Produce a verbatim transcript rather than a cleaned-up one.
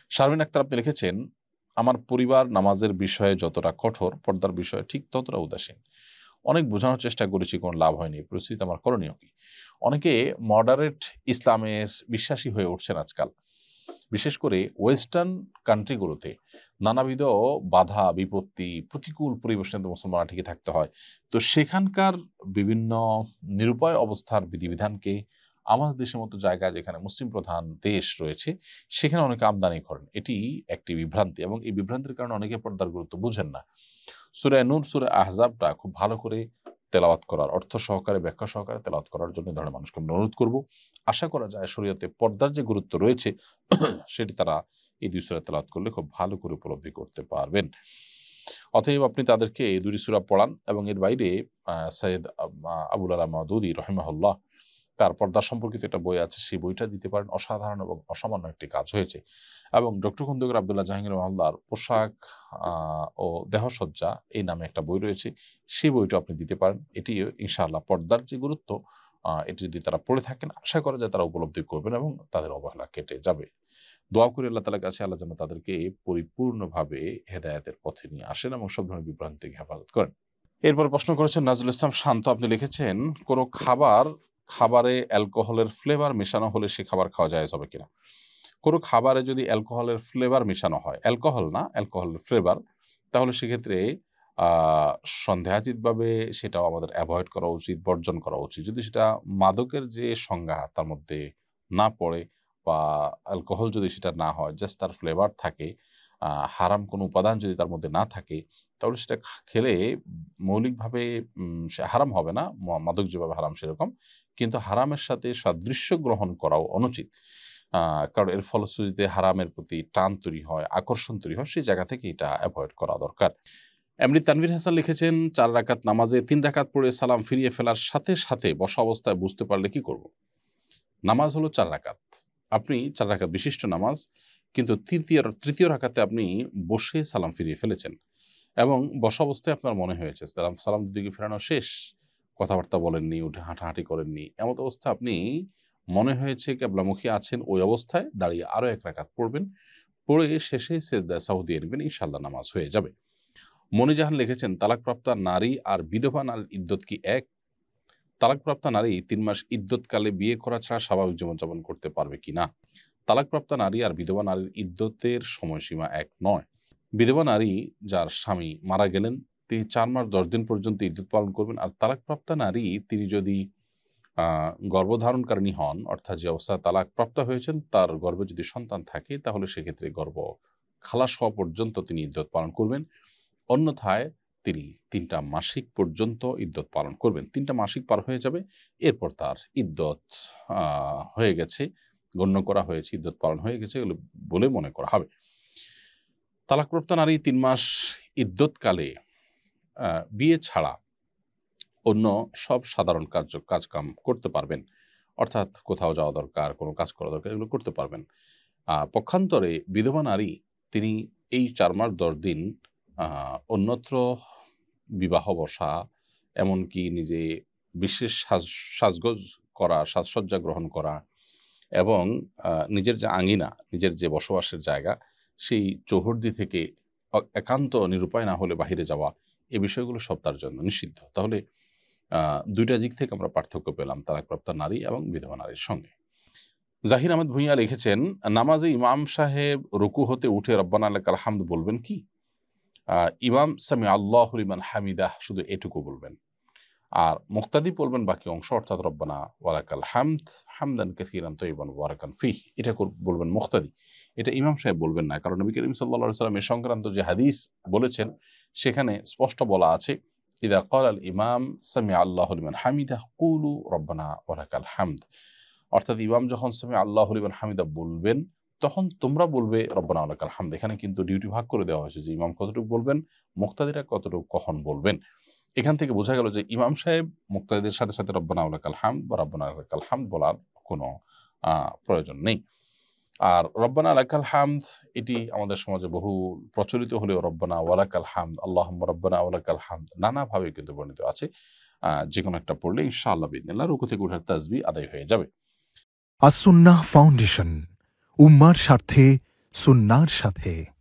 শারমিন আক্তার আপনি লিখেছেন, আমার পরিবার নামাজের বিষয়ে যতটা কঠোর, পর্দার বিষয়ে ঠিক ততটা উদাসীন। অনেক বোঝানোর চেষ্টা করেছি, কোনো লাভ হয়নি। পরিস্থিতি আমার করণীয় কি? অনেকে মডারেট ইসলামের বিশ্বাসী হয়ে উঠছেন আজকাল, বিশেষ করে ওয়েস্টার্ন কান্ট্রিগুলোতে নানাবিধ বাধা বিপত্তি, প্রতিকূল পরিবেশে মুসলমানরা ঠিকই থাকতে হয়। তো সেখানকার বিভিন্ন নিরুপায় অবস্থার বিধিবিধানকে আমাদের দেশের মতো জায়গায়, যেখানে মুসলিম প্রধান দেশ রয়েছে, সেখানে অনেকে আমদানি করেন। এটি একটি বিভ্রান্তি, এবং এই বিভ্রান্তির কারণে অনেকে পর্দার গুরুত্ব বুঝেন না। সূরা নূর, সূরা আহজাবটা খুব ভালো করে তেলাওয়াত করার, অর্থ সহকারে, ব্যাখ্যা সহকারে তেলাওয়াত করার জন্য ধরনের মানুষকে আমরা অনুরোধ করব। আশা করা যায় শরীয়তে পর্দার যে গুরুত্ব রয়েছে সেটি তারা এই দুই সূরা তেলাওয়াত করলে খুব ভালো করে উপলব্ধি করতে পারবেন। অতএব আপনি তাদেরকে এই দুই সূরা পড়ান, এবং এর বাইরে সৈয়দ আবুল আলা মাওদুদী রাহিমাহুল্লাহ তার পর্দা সম্পর্কিত একটা বই আছে, সেই বইটা দিতে পারেন। অসাধারণ এবং অসামান্য একটি কাজ হয়েছে। এবং ডক্টর খন্দকার আবদুল্লাহ জাহাঙ্গীর রহমাল্লাহর পোশাক ও দেহসজ্জা এই নামে একটা বই রয়েছে, সেই বইটা আপনি দিতে পারেন। এটি ইনশাআল্লাহ পর্দার যে গুরুত্ব, এটি যদি তারা পড়ে থাকেন, আশা করা যায় তারা উপলব্ধি করবেন এবং তাদের অবহেলা কেটে যাবে। দোয়া করি আল্লাহ তাআলার কাছে, আল্লাহ যেন তাদেরকে পরিপূর্ণভাবে হেদায়েতের পথে নিয়ে আসেন এবং সব ধরনের বিভ্রান্তি থেকে হেফাজত করেন। এরপর প্রশ্ন করেছেন নাজরুল ইসলাম শান্ত, আপনি লিখেছেন, কোনো খাবার খাবারে অ্যালকোহলের ফ্লেভার মেশানো হলে সে খাবার খাওয়া যায় হবে কিনা? কোনো খাবারে যদি অ্যালকোহলের ফ্লেভার মেশানো হয়, অ্যালকোহল না, অ্যালকোহলের ফ্লেভার, তাহলে সেক্ষেত্রে সন্দেহাতীতভাবে সেটাও আমাদের অ্যাভয়েড করা উচিত, বর্জন করা উচিত। যদি সেটা মাদকের যে সংজ্ঞা তার মধ্যে না পড়ে, বা অ্যালকোহল যদি সেটা না হয়, জাস্ট তার ফ্লেভার থাকে, হারাম কোনো উপাদান যদি তার মধ্যে না থাকে, তাহলে সেটা খেলে মৌলিকভাবে সে হারাম হবে না, মাদক যেভাবে হারাম সেরকম, কিন্তু হারামের সাথে সাদৃশ্য গ্রহণ করাও অনুচিত। কারণ এর ফলশ্রুতিতে হারামের প্রতি টান তৈরি হয়, আকর্ষণ তৈরি হয়, সেই জায়গা থেকে এটা অ্যাভয়েড করা দরকার। এমনি তানভীর হাসান লিখেছেন, চার রাকাত নামাজে তিন রাকাত পড়ে সালাম ফিরিয়ে ফেলার সাথে সাথে বসা অবস্থায় বুঝতে পারলে কি করব? নামাজ হলো চার রাকাত, আপনি চার রাকাত বিশিষ্ট নামাজ, কিন্তু তৃতীয় তৃতীয় রাকাতে আপনি বসে সালাম ফিরিয়ে ফেলেছেন এবং বসা অবস্থায় আপনার মনে হয়েছে সালাম সালাম দিকে ফেরানো শেষ, কথাবার্তা বলেননি, উঠে হাঁটাহাঁটি করেননি, এমন অবস্থা আপনি মনে হয়েছে কিবলামুখী আছেন, ওই অবস্থায় দাঁড়িয়ে আরো এক রাকাত পড়বেন, পড়ে শেষে সিজদায় সাহু দিয়ে নেবেন, ইনশাআল্লাহ নামাজ হয়ে যাবে। মনিজাহান লিখেছেন, তালাকপ্রাপ্তা নারী আর বিধবা নারীর ইদ্যত কি এক? তালাকপ্রাপ্তা নারী তিন মাস ইদ্যতকালে বিয়ে করা ছাড়া স্বাভাবিক জীবনযাপন করতে পারবে কি না? তালাকপ্রাপ্তা নারী আর বিধবা নারীর ইদ্যতের সময়সীমা এক নয়। বিধবা নারী যার স্বামী মারা গেলেন, তিনি চার মাস দশ দিন পর্যন্ত ইদ্যত পালন করবেন। আর তালাকপ্রাপ্তা নারী, তিনি যদি আহ গর্ভধারণকারিণী হন, অর্থাৎ যে অবস্থায় তালাকপ্রাপ্ত হয়েছেন তার গর্ভে যদি সন্তান থাকে, তাহলে সেক্ষেত্রে গর্ভ খালাস হওয়া পর্যন্ত তিনি ইদ্যত পালন করবেন। অন্যথায় তিনি তিনটা মাসিক পর্যন্ত ইদ্যত পালন করবেন। তিনটা মাসিক পার হয়ে যাবে, এরপর তার ইদ্যত হয়ে গেছে, গণ্য করা হয়েছে, ইদ্যত পালন হয়ে গেছে বলে মনে করা হবে। তালাকপ্রাপ্ত নারী তিন মাস ইদ্যতকালে বিয়ে ছাড়া অন্য সব সাধারণ কার্য কাজকাম করতে পারবেন, অর্থাৎ কোথাও যাওয়া দরকার, কোনো কাজ করা দরকার, এগুলো করতে পারবেন। পক্ষান্তরে বিধবা নারী, তিনি এই চার মাস দশ দিন অন্যত্র বিবাহ বসা, এমনকি নিজে বিশেষ সাজ সাজগোজ করা, সাজসজ্জা গ্রহণ করা, এবং নিজের যে আঙ্গিনা, নিজের যে বসবাসের জায়গা, সেই চৌহদ্দি থেকে একান্ত নিরুপায় না হলে বাহিরে যাওয়া, এই বিষয়গুলো সব তার জন্য নিষিদ্ধ। তাহলে দুইটা দিক থেকে আমরা পার্থক্য পেলাম তালাকপ্রাপ্ত নারী এবং বিধবা নারীর সঙ্গে। জাহির আহমেদ ভূঁইয়া লিখেছেন, নামাজে ইমাম সাহেব রুকু হতে উঠে রব্বানা লাকাল হামদ বলবেন কি? ইমাম সামি আল্লাহু লিমান হামিদাহ শুধু এটুকু বলবেন, আর মুক্তাদি বলবেন বাকি অংশ, অর্থাৎ রব্বানা ওয়ালাকাল হামদ হামদান কাসীরান তাইয়িবান মুবারাকান ফিহ, এটা বলবেন মুক্তাদি। এটা ইমাম সাহেব বলবেন না, কারণ নবী করিম সাল্লাল্লাহু আলাইহি ওয়াসাল্লাম এ সংক্রান্ত যে হাদিস বলেছেন সেখানে স্পষ্ট বলা আছে, ইযা ক্বালাল ইমাম সামি আল্লাহু লিমান হামিদাহ কুলু রব্বানা ওয়ালাকাল হামদ, অর্থাৎ ইমাম যখন সামি আল্লাহু লিমান হামিদা বলবেন, তখন তোমরা বলবে রব্বানা ওয়ালাকাল হামদ। এখানে কিন্তু ডিউটি ভাগ করে দেওয়া হয়েছে যে ইমাম কতটুকু বলবেন, মুক্তাদিরা কতটুকু কখন বলবেন। এখান থেকে বোঝা গেল যে ইমাম সাহেব মুক্তাদিদের সাথে সাথে রব্বানা ওয়ালাকাল হামদ বা রব্বানা ওয়ালাকাল হামদ বলার কোনো প্রয়োজন নেই। আর রব্বানা লাকাল হামদ এটি আমাদের সমাজে বহু প্রচলিত হলেও রব্বানা ওয়ালাকাল হামদ, আল্লাহুম্মা রব্বানা ওয়ালাকাল হামদ নানাভাবে কিন্তু বর্ণিত আছে। যে কোনো একটা পড়লে ইনশাআল্লাহ বিইذنিল্লাহ রুকু থেকে ওঠার তাসবিহ আদায় হয়ে যাবে। আস-সুন্নাহ ফাউন্ডেশন, উম্মার স্বার্থে সুন্নাহর সাথে।